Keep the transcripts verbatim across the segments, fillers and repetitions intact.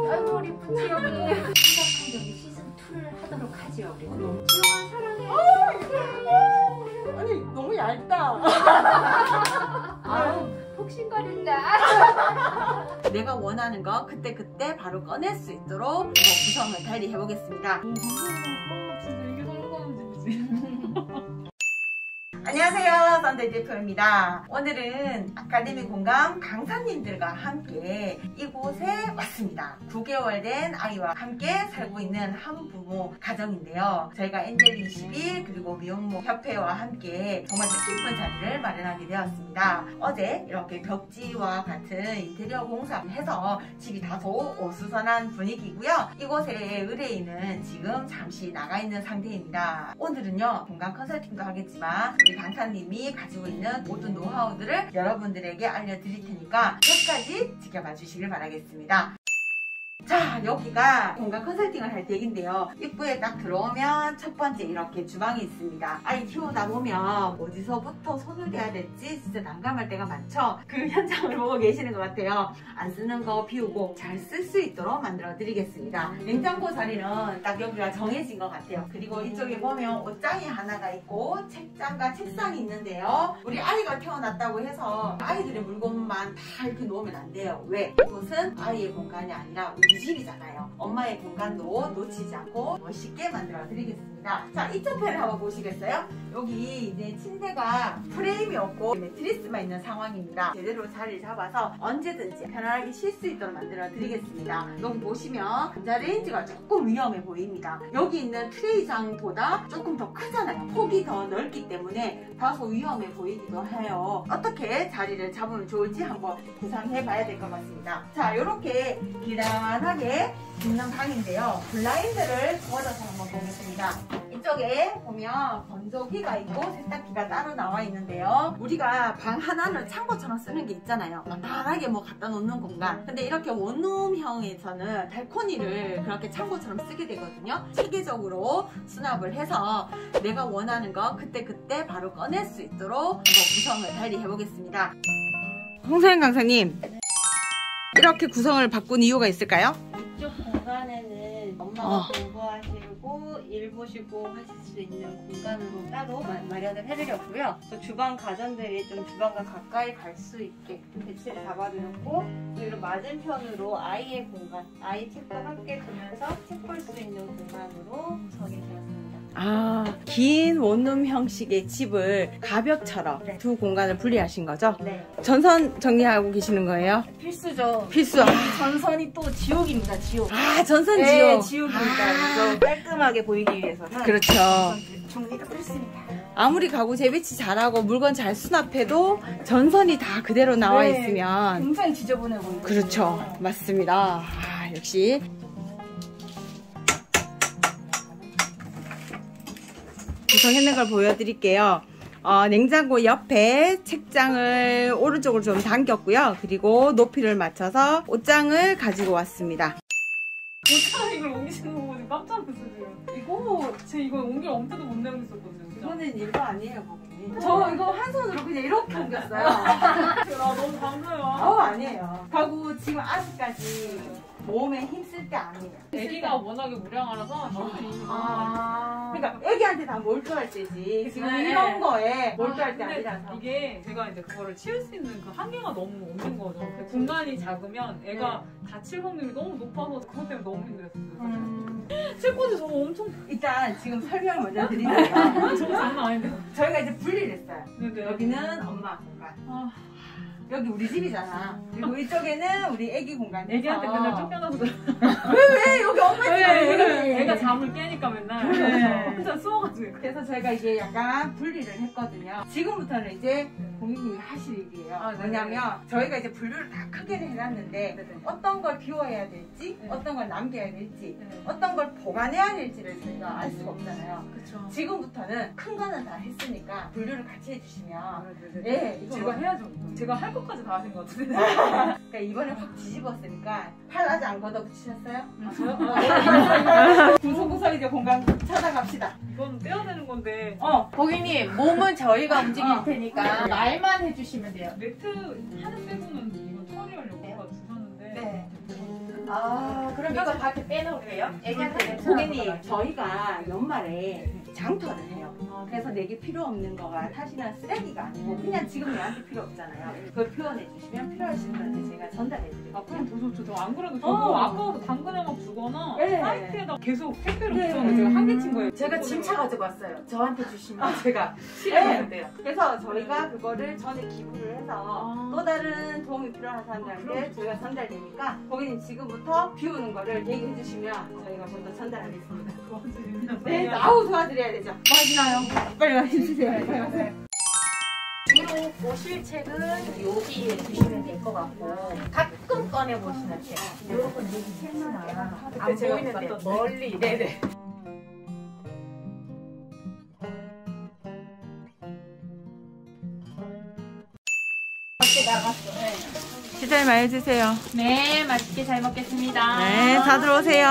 아이고 우리 부지영이 생각한 여기 시즌 이를 하도록 하죠. 우리 지영아 사랑해. 아니 너무 얇다. 아우 폭신거린다. 내가 원하는 거 그때그때 바로 꺼낼 수 있도록 구성을 달리 해보겠습니다. 오, 진짜 이게 설거지는 집이지. 안녕하세요, 썬데이 대표입니다. 오늘은 아카데미 공감 강사님들과 함께 이곳에 왔습니다. 구 개월 된 아이와 함께 살고 있는 한 부모 가정인데요. 저희가 엔젤 이십일 그리고 미혼모 협회와 함께 정말 뜻깊은 자리를 마련하게 되었습니다. 어제 이렇게 벽지와 같은 인테리어 공사를 해서 집이 다소 어수선한 분위기고요. 이곳에 의뢰인은 지금 잠시 나가 있는 상태입니다. 오늘은요, 공감 컨설팅도 하겠지만 우리 강사님이 가지고 있는 모든 노하우들을 여러분들에게 알려드릴 테니까 끝까지 지켜봐 주시길 바라겠습니다. 자, 여기가 공간 컨설팅을 할 댁인데요. 입구에 딱 들어오면 첫 번째 이렇게 주방이 있습니다. 아이 키우다 보면 어디서부터 손을 대야 될지 진짜 난감할 때가 많죠. 그 현장을 보고 계시는 것 같아요. 안 쓰는 거 비우고 잘 쓸 수 있도록 만들어 드리겠습니다. 냉장고 자리는 딱 여기가 정해진 것 같아요. 그리고 이쪽에 보면 옷장이 하나가 있고 책장과 책상이 있는데요. 우리 아이가 태어났다고 해서 아이들의 물건만 다 이렇게 놓으면 안 돼요. 왜? 이곳은 아이의 공간이 아니라 우리 집이잖아요. 엄마의 공간도 놓치지 않고 멋있게 만들어 드리겠습니다. 자, 이쪽 편을 한번 보시겠어요? 여기 이제 침대가 프레임이 없고 매트리스만 있는 상황입니다. 제대로 자리를 잡아서 언제든지 편안하게 쉴 수 있도록 만들어 드리겠습니다. 여기 보시면 전자레인지가 조금 위험해 보입니다. 여기 있는 트레이장보다 조금 더 크잖아요. 폭이 더 넓기 때문에 다소 위험해 보이기도 해요. 어떻게 자리를 잡으면 좋을지 한번 구상해 봐야 될 것 같습니다. 자, 이렇게 기다란하게 있는 방인데요. 블라인드를 걸어서 한번 보겠습니다. 이쪽에 보면 건조기가 있고 세탁기가 따로 나와 있는데요. 우리가 방 하나를 창고처럼 쓰는 게 있잖아요. 간단하게 뭐 갖다 놓는 공간. 근데 이렇게 원룸형에서는 발코니를 그렇게 창고처럼 쓰게 되거든요. 체계적으로 수납을 해서 내가 원하는 거 그때그때 바로 꺼낼 수 있도록 한번 구성을 달리 해보겠습니다. 홍서연 강사님, 이렇게 구성을 바꾼 이유가 있을까요? 이쪽 공간에는 엄마가 어. 공부하시고 일 보시고 하실 수 있는 공간으로 따로 마, 마련을 해드렸고요. 또 주방 가전들이 좀 주방과 가까이 갈 수 있게 배치를 잡아드렸고, 또 이런 맞은편으로 아이의 공간, 아이 책과 함께 두면서 책 볼 수 있는 공간으로 구성이 되었습니다. 아, 긴 원룸 형식의 집을 가벽처럼 네. 두 공간을 분리하신 거죠? 네. 전선 정리하고 계시는 거예요? 필수죠. 필수. 아, 이 전선이 또 지옥입니다. 지옥. 아 전선 지옥. 네, 지옥입니다. 아. 그래서 깔끔하게 보이기 위해서는 그렇죠. 정리가 필수입니다. 아무리 가구 재배치 잘하고 물건 잘 수납해도 전선이 다 그대로 나와 네. 있으면 굉장히 지저분해 보이죠. 그렇죠. 맞습니다. 아, 역시 구성했는 걸 보여드릴게요. 어, 냉장고 옆에 책장을 오른쪽으로 좀 당겼고요. 그리고 높이를 맞춰서 옷장을 가지고 왔습니다. 옷장 이걸 옮기시는 거 보니 깜짝 놀랐어요. 이거 제 이거 옮길 엄두도 못 내고 있었거든요. 진짜. 이거는 일도 아니에요, 고객님. 저 이거 한 손으로 그냥 이렇게 옮겼어요. 아, 너무 감사해요. 어, 아니에요. 가구 지금 아직까지 몸에 힘쓸 때 아니에요. 애기가 워낙에 무량하라서 힘도 있는 거. 아, 그러니까 애기한테 다 몰두할 때지. 지금 네. 이런 거에 몰두할 아, 때 근데 아니라서. 이게 제가 이제 그거를 치울 수 있는 그 한계가 너무 없는 거죠. 근데 공간이 작으면 애가 다칠 확률이 너무 높아서 그것 때문에 너무 힘들었어요. 음. 책꽂이 저거 엄청 일단 지금 설명을 먼저 드릴게요. 저거 장난 아닌데. 저희가 이제 분리를 했어요. 네네. 여기는 엄마 공간. 아, 여기 우리 집이잖아. 그리고 이쪽에는 우리 애기 공간. 애기한테 맨날 쫓겨나서 그래. 왜, 왜? 여기 엄마 집이야. 애가, 애가 잠을 깨니까 맨날 네. 혼자 숨어가지고. 그래서 저희가 이제 약간 분리를 했거든요. 지금부터는 이제 고객님이 하실 일이에요. 아, 네네. 뭐냐면 저희가 이제 분류를 다 크게는 해놨는데 네네. 어떤 걸 비워야 될지, 네. 어떤 걸 남겨야 될지, 네. 어떤 걸 보관해야 될지를 저희가 알 수가 없잖아요. 그쵸. 지금부터는 큰 거는 다 했으니까 분류를 같이 해주시면 네네네. 네, 이거 제가 해야죠. 제가 할 것까지 다 하신 것 같은데. 그러니까 이번에 확 뒤집었으니까 팔 아직 안 걷어붙이셨어요? 아, 저요? 구석구석 이제 공간 찾아갑시다. 이건 떼야 되는 건데. 어, 고객님 몸은 저희가 움직일 어. 테니까 말만 해주시면 돼요. 매트 하나 빼고는 이거 처리하려고 아까 주셨는데. 네. 아, 그럼 이거 밖에 빼놓을게요. 애기한테 고객님, 저희가 연말에 장터를 해요. 그래서 내게 필요 없는 거가 사실은 쓰레기가 아니고 그냥 지금 얘한테 필요 없잖아요. 그걸 표현해 주시면 필요하신 분한테 제가 전달해 드릴게요. 아, 그럼 더 좋죠. 저 안 그래도 저도 어. 아까도 당근에 막 주거나 네. 사이트에다 계속 택배로 네. 붙여서 제가 한 개 친 거예요. 제가 짐차 가져갔어요. 저한테 주시면 제가 실행했는데요. 그래서 저희가 그거를 전에 기부를 해서 아. 또 다른 도움이 필요한 사람들한테 저희가 전달되니까 고객님 지금부터 비우는 거를 얘기해 주시면 저희가 먼저 전달하겠습니다. 네, 아우 도와드려야 되죠. 뭐 하시나요? 빨리 와주세요. 주로 보실 책은 여기에 두시면 될 것 같고 가끔 꺼내 보시는 책. 여러분 여기 책이나 안 보이는데 멀리. 네네. 밖에 나갔어. 네. 시절 많이 해주세요. 네, 맛있게 잘 먹겠습니다. 네, 다 들어오세요.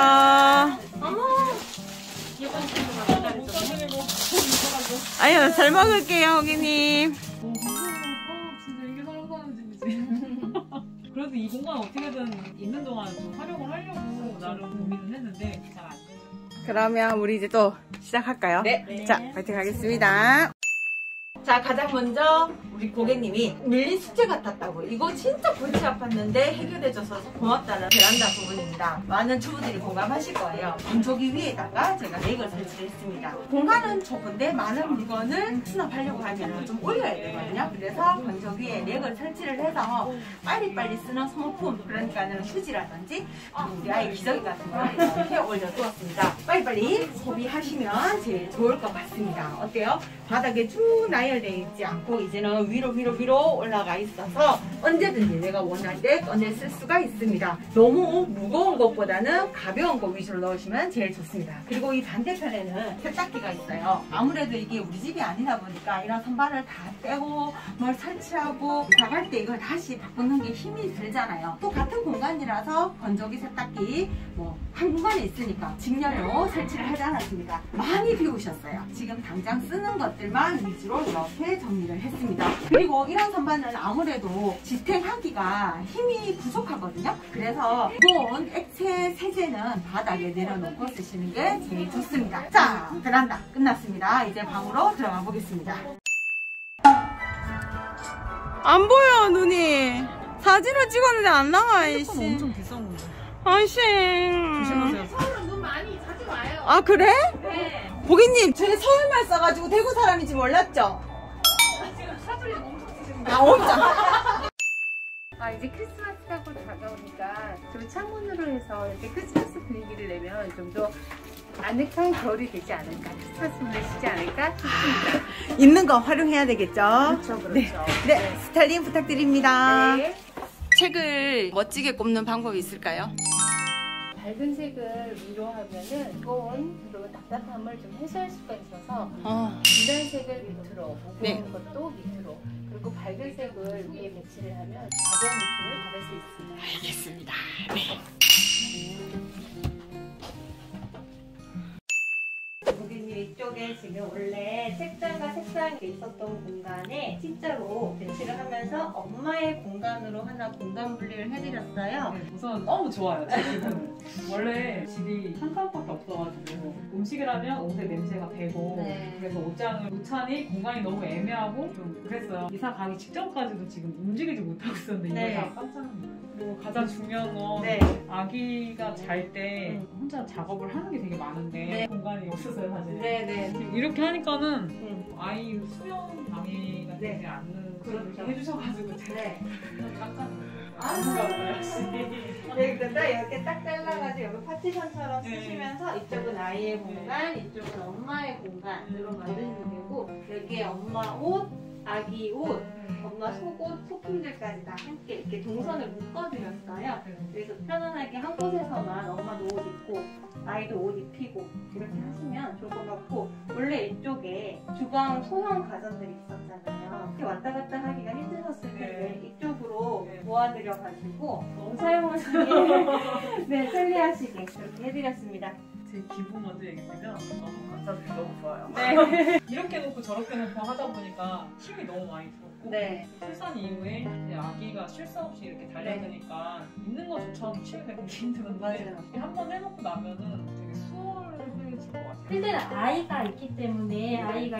아유, 잘 먹을게요, 고객님. 어, 진짜 이게 사람 사는 집이지. 그래도 이 공간 어떻게든 있는 동안 좀 활용을 하려고 나름 고민을 했는데 잘 안 돼요. 그러면 우리 이제 또 시작할까요? 네. 자, 파이팅 하겠습니다. 자, 가장 먼저 우리 고객님이 밀린 숙제 같았다고. 이거 진짜 골치 아팠는데 해결해줘서 고맙다는 베란다 부분입니다. 많은 주부들이 공감하실 거예요. 건조기 위에다가 제가 렉을 설치를 했습니다. 공간은 좁은데 많은 물건을 수납하려고 하면 좀 올려야 되거든요. 그래서 건조기에 렉을 설치를 해서 빨리빨리 쓰는 소모품, 그러니까는 휴지라든지 우리 아이 기저귀 같은 거 이렇게 올려두었습니다. 빨리빨리 소비하시면 제일 좋을 것 같습니다. 어때요? 바닥에 쭉 나열되어 있지 않고 이제는 위로 위로 위로 올라가 있어서 언제든지 내가 원할 때 꺼내 쓸 수가 있습니다. 너무 무거운 것보다는 가벼운 거 위주로 넣으시면 제일 좋습니다. 그리고 이 반대편에는 세탁기가 있어요. 아무래도 이게 우리 집이 아니다 보니까 이런 선반을 다 떼고 뭘 설치하고 나갈 때 이걸 다시 바꾸는 게 힘이 들잖아요. 또 같은 공간이라서 건조기, 세탁기 뭐 한 공간에 있으니까 직렬로 설치를 하지 않았습니다. 많이 비우셨어요. 지금 당장 쓰는 것들만 위주로 이렇게 정리를 했습니다. 그리고 이런 선반은 아무래도 지탱하기가 힘이 부족하거든요. 그래서 무거운 액체 세제는 바닥에 내려놓고 쓰시는 게 제일 좋습니다. 자, 베란다 끝났습니다. 이제 방으로 들어가 보겠습니다. 안 보여, 눈이. 사진을 찍었는데 안 나와, 아이씨. 엄청 비싼 건데. 아이씨. 조심하세요. 서울은 눈 많이 사지 마요. 아, 그래? 네. 고객님, 제 서울말 써가지고 대구 사람인지 몰랐죠? 지금 사투리 엄청 쓰시는 아, 엄청. 아, 이제 크리스마스하고 다가오니까 좀 창문으로 해서 이렇게 크리스마스 분위기를 내면 좀 더 아늑한 겨울이 되지 않을까, 크리스마스 보내시지 않을까 싶습니다. 있는 거 활용해야 되겠죠? 그렇죠, 그렇죠. 네, 네, 스타일링 부탁드립니다. 네. 책을 멋지게 꼽는 방법이 있을까요? 밝은 색을 위로 하면은 무거운 그리고 답답함을 좀 해소할 수가 있어서 어. 진한 색을 밑으로, 무거운 네. 것도 밑으로, 그리고 밝은 색을 위에 배치를 하면 가벼운 느낌을 받을 수 있습니다. 알겠습니다. 네. 고객님 이쪽에 지금 원래 책장과 책상이 있었던 공간에 진짜로 배치를 하면서 엄마의 공간으로 하나 공간 분리를 해드렸어요. 네, 우선 너무 좋아요, 제 기분은. 원래 집이 한 칸밖에 없어가지고 음식을 하면 옷에 냄새가 배고 네. 그래서 옷장을 놓자니 공간이 너무 애매하고 좀 그랬어요. 이사 가기 직전까지도 지금 움직이지 못하고 있었는데 네. 이거 다 깜짝 놀랐어요. 그리고 가장 중요한 건 네. 아기가 잘 때 혼자 작업을 하는 게 되게 많은데 네. 공간이 없었어요, 사실. 네네. 지금 이렇게 하니까는 음. 아이 수면 방해가 되지 네. 않는 그렇죠. 그렇게 해주셔가지고 제가 네. 깜짝 아, 놀랐어요, 역시. 네, 딱 이렇게 딱 잘라가지고 여기 파티션처럼 네. 쓰시면서 이쪽은 아이의 공간, 이쪽은 엄마의 공간으로 만드시면 되고 여기에 엄마 옷, 아기 옷, 엄마 속옷, 소품들까지 다 함께 이렇게 동선을 묶어드렸어요. 그래서 편안하게 한 곳에서만 엄마도 옷 입고 아이도 옷 입히고 이렇게 하시면 좋을 것 같고, 원래 이쪽에 주방 소형 가전들이 있었잖아요. 이렇게 왔다 갔다 하기가 힘드셨을 텐데 네. 이쪽으로 네. 모아드려가지고 너무 사용하시기에 네, 편리하시게 이렇게 해드렸습니다. 제 기분 먼저 얘기드리면 너무 감사드리고 너무 좋아요. 네. 이렇게 놓고 저렇게 놓고 하다 보니까 힘이 너무 많이 들었고 있고 네. 출산 이후에 이제 아기가 쉴 새 없이 이렇게 달려드니까 있는 것조차 치유가 되게 힘들었는데 맞아요. 한 번 해놓고 나면은 되게 수월해질 것 같아요. 필드는 아이가 있기 때문에 아이가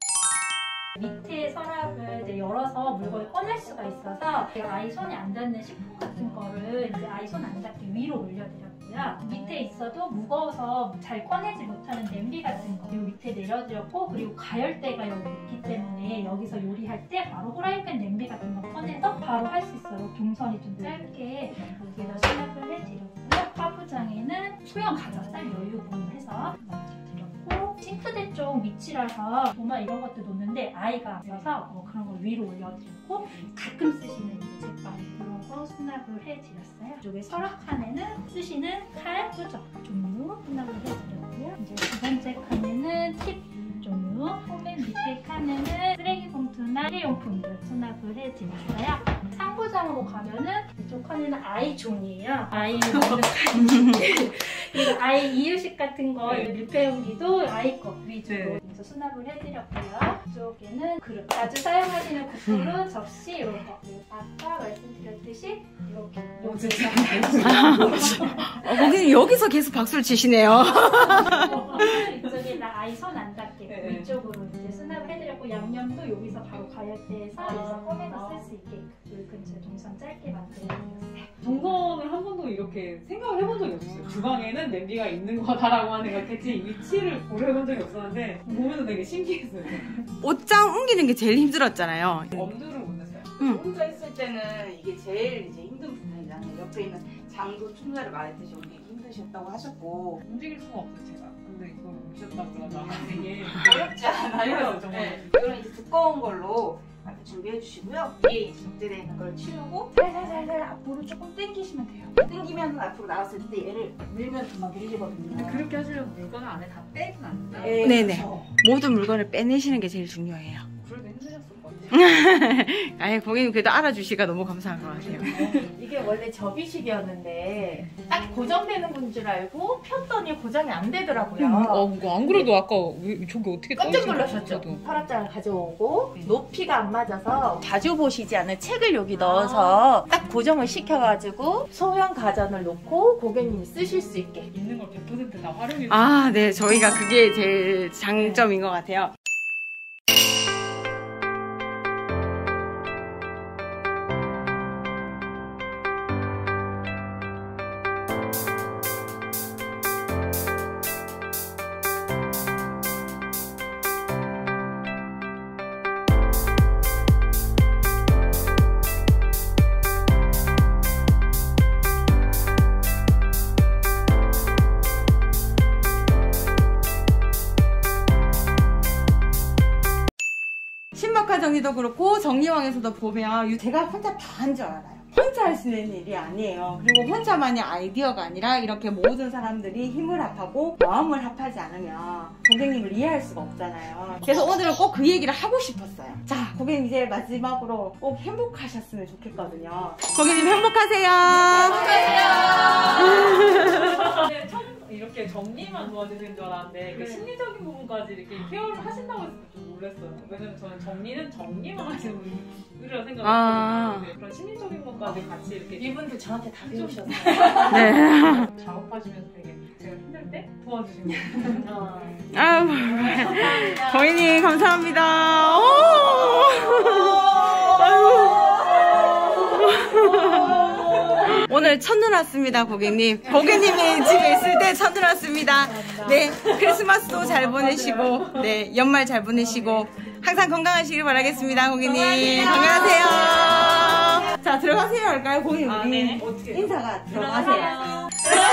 밑에 서랍을 이제 열어서 물건을 꺼낼 수가 있어서 아이 손에 안 닿는 식품 같은 거를 이제 아이 손 안 닿게 위로 올려드렸고요. 밑에 있어도 무거워서 잘 꺼내지 못하는 냄비 같은 거 그리고 밑에 내려드렸고 그리고 가열대가 여기 있기 때문에 여기서 요리할 때 바로 후라이팬 냄비 같은 거 꺼내서 바로 할 수 있어요. 동선이 좀 짧게 여기다 수납을 해드렸고요. 하부장에는 소형 가정살 여유분해서 넣어드렸고 싱크대 쪽 위치라서 도마 이런 것도 놓는데 아이가 있어서 어, 그런 걸 위로 올려드렸고 가끔 쓰시는 제빵 이런 거 수납을 해드렸어요. 이쪽에 서랍 칸에는 쓰시는 칼, 수저 종류 수납을 해드렸고요. 이제 두 번째 칸에는 팁 종류, 포맨 밑에 칸에는 쓰레기 봉투나 일회용품들 수납을 해드렸어요. 상부장으로 가면은 이쪽 칸에는 아이 종이에요. 아이 먹는 간식, 그리고 아이 이유식 같은 거 네. 밀폐용기도 아이 거 위주로 네. 그래서 수납을 해드렸고요. 이쪽에는 그릇, 자주 사용하시는 국그릇, 접시 이런 거. 그리고 아까 말씀드렸듯이 이렇게 오, 진짜. 어, 거기는 여기서 계속 박수를 치시네요. 이쪽에 나 아이 손 안 닿게 네. 위쪽으로 이제 수납을 해드렸고 양념도 여기서 바로 가열대에서 여기서 꺼내서 쓸 수 있게 그 근처 동선 짧게 만들어드렸어요. 동선을 한 번도 이렇게 생각을 해본 적이 없어요. 주방에는 냄비가 있는 거다라고 하는 걸 대체 위치를 고려해본 적이 없었는데 보면서 되게 신기했어요. 옷장 옮기는 게 제일 힘들었잖아요. 엄두를 못 냈어요. 혼자 있을 때는 이게 제일 이제 힘든 부분이잖아요. 옆에 있는 장도 춘자를 말했듯이 옮기기 힘드셨다고 하셨고 움직일 수가 없어요, 제가. 근데 이걸 오셨다고 그러다가 되게 어렵지 않아요. 어려워요, 정말. 네. 이거는 이제 두꺼운 걸로 앞에 준비해 주시고요. 위에 적재되어 있는 걸 치우고 살살살살 앞으로 조금 당기시면 돼요. 당기면 앞으로 나왔을 때 얘를 밀면 금방 밀리거든요. 그렇게 하시려면 물건을 안에 다 빼진 않는다. 네. 네네. 그렇죠. 모든 물건을 빼내시는 게 제일 중요해요. 그래도 힘드셨을 것 같아요. 아예 고객님 그래도 알아주시니까 너무 감사한 것 같아요. 이게 원래 접이식이었는데 딱 고정되는 건 줄 알고 폈더니 고정이 안 되더라고요. 안 그래도 아까 저기 어떻게 깜짝 놀라셨죠? 서랍장을 가져오고 높이가 안 맞아서 자주 보시지 않은 책을 여기 넣어서 딱 고정을 시켜가지고 소형 가전을 놓고 고객님이 쓰실 수 있게. 있는 걸 백 퍼센트 다 활용해. 아, 네. 저희가 그게 제일 장점인 것 같아요. 신박한 정리도 그렇고 정리왕에서도 보면 제가 혼자 다 한 줄 알아요. 혼자 할 수 있는 일이 아니에요. 그리고 혼자만의 아이디어가 아니라 이렇게 모든 사람들이 힘을 합하고 마음을 합하지 않으면 고객님을 이해할 수가 없잖아요. 그래서 오늘은 꼭 그 얘기를 하고 싶었어요. 자, 고객님 이제 마지막으로 꼭 행복하셨으면 좋겠거든요. 고객님 행복하세요. 근데 처음 이렇게 정리만 도와주시는 줄 알았는데 그 심리적인 부분까지 이렇게 케어를 하신다고 해서 좀 놀랐어요. 왜냐면 저는 정리는 정리만 하시는 분이라 생각을 아. 했거든요. 그런 심리적인 것까지 같이 이렇게 이분들 저한테 다 배우셨어요. 네. 작업하시면서 되게 제가 힘들 때 도와주신 거예요. 아유, 고객님 감사합니다. 오! 오늘 첫눈 왔습니다, 고객님. 고객님이 집에 있을 때 첫눈 왔습니다. 네, 크리스마스도 잘 보내시고, 네, 연말 잘 보내시고, 항상 건강하시길 바라겠습니다, 고객님. 건강하세요. 자, 들어가세요 할까요, 고객님? 아, 우리 네. 어떻게 인사가 들어가세요.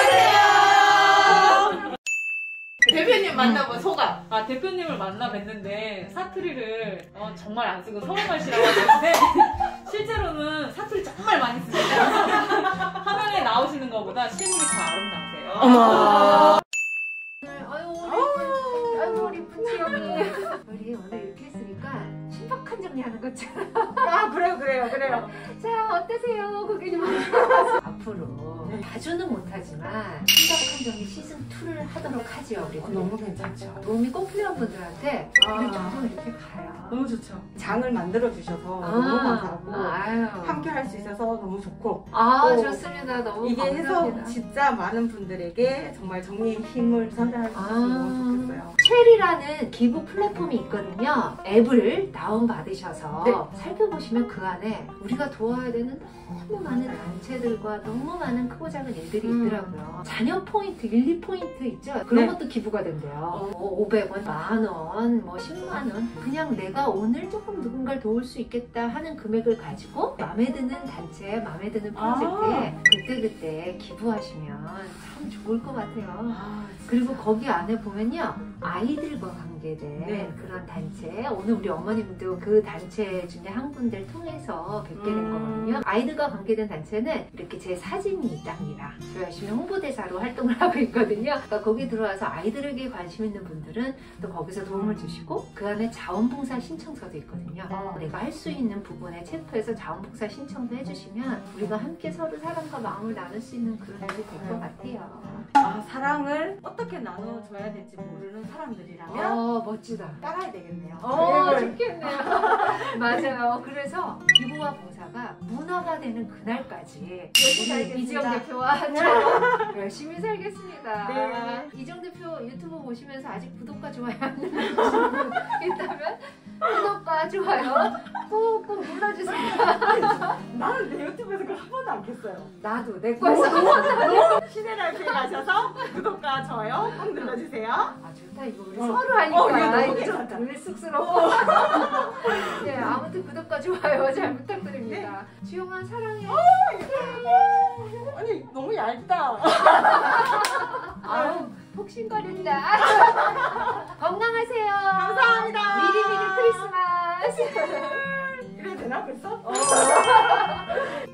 대표님 만나본 소감. 아, 대표님을 만나 뵀는데 사투리를 어, 정말 안 쓰고 서울말 씨라고 하는데 실제로는 사투리 정말 많이 쓰세요. 화면에 나오시는 것보다 실물이 더 아름다우세요. 어머. 아유 우리 아유 우리 푸치 형이 우리 오늘 이렇게 했으니까 신박한 신박한 정리하는 것처럼. 아, 그래요, 그래요, 그래요. 자, 어떠세요, 고객님? 앞으로 자주는 못하지만 신박한 정리 시즌 투를 하도록 하죠. 우리 너무 괜찮죠. 도움이 꼭 필요한 분들한테 우리 아. 조금 이렇게 가요. 너무 좋죠. 장을 만들어 주셔서 아, 너무 감사하고 아유. 함께 할 수 있어서 너무 좋고 아, 또 좋습니다. 너무 이게 감사합니다. 해서 진짜 많은 분들에게 정말 정리의 힘을 전달할 수 있어서 아. 너무 좋겠어요. 쉘이라는 기부 플랫폼이 있거든요. 앱을 다운받으셔서 네. 살펴보시면 그 안에 우리가 도와야 되는 너무 많은 단체들과 너무 많은 크고 작은 일들이 음. 있더라고요. 자녀 포인트, 일, 이 포인트 있죠? 그런 네. 것도 기부가 된대요. 뭐 오백 원, 만 원, 뭐 십만 원. 그냥 내가 오늘 조금 누군가를 도울 수 있겠다 하는 금액을 가지고 마음에 드는 단체, 마음에 드는 프로젝트에 아. 그때그때 기부하시면 참 좋을 것 같아요. 아, 그리고 거기 안에 보면요, 아이들과 관계된 네. 그런 단체, 오늘 우리 어머님도 그 단체 중에 한 군데를 통해서 뵙게 된 음. 거거든요. 아이들과 관계된 단체는 이렇게 제 사진이 있답니다. 저 열심히 홍보대사로 활동을 하고 있거든요. 그러니까 거기 들어와서 아이들에게 관심 있는 분들은 또 거기서 도움을 주시고 그 안에 자원봉사 신청서도 있거든요. 아. 내가 할 수 있는 부분에 체크해서 자원봉사 신청도 해주시면 우리가 함께 서로 사랑과 마음을 나눌 수 있는 그런 일이 될 것 같아요. 아, 사랑을 어떻게 나눠줘야 될지 모르는 사람들이라면 어, 멋지다. 따라야 되겠네요. 어, 네. 좋겠네요. 맞아요. 그래서 기부와 봉사가 문화가 되는 그날까지 우리 이지영 대표와 저 열심히 살겠습니다. 네. 이지영 대표 유튜브 보시면서 아직 구독과 좋아요 안 누르신 분 있다면 구독과 좋아요 꾹꾹 눌러주세요. 나는 내 유튜브에서 그걸 한 번도 안 켰어요. 나도 내 거에서 시네라이프에 가셔서 구독과 좋아요 꼭 눌러주세요. 아 좋다 이거 우리 어. 서로 어, 이거 하니까 너무 이게 좀 괜찮다. 덜 쑥스러워. 네 아무튼 구독과 좋아요 잘 부탁드립니다. 주영아 사랑해. 아니, 너무 얇다. 아우 폭신거린다. 건강하세요. 감사합니다. 미리 미리 크리스마스. 이래 되나 벌써?